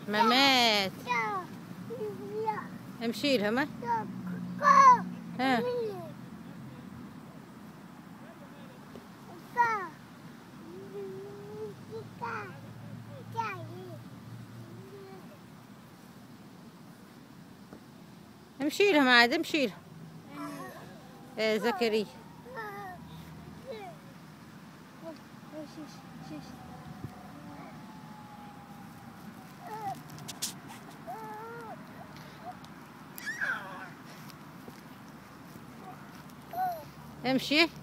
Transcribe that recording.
ممات. امشي لهم. ها امشي لهم عاد، امشي لهم. زكريا امشي.